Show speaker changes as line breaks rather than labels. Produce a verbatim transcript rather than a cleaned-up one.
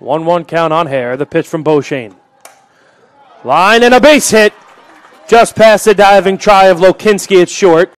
one one count on Hare. The pitch from Beauchene. Line and a base hit. Just past the diving try of Lokinski. It's short.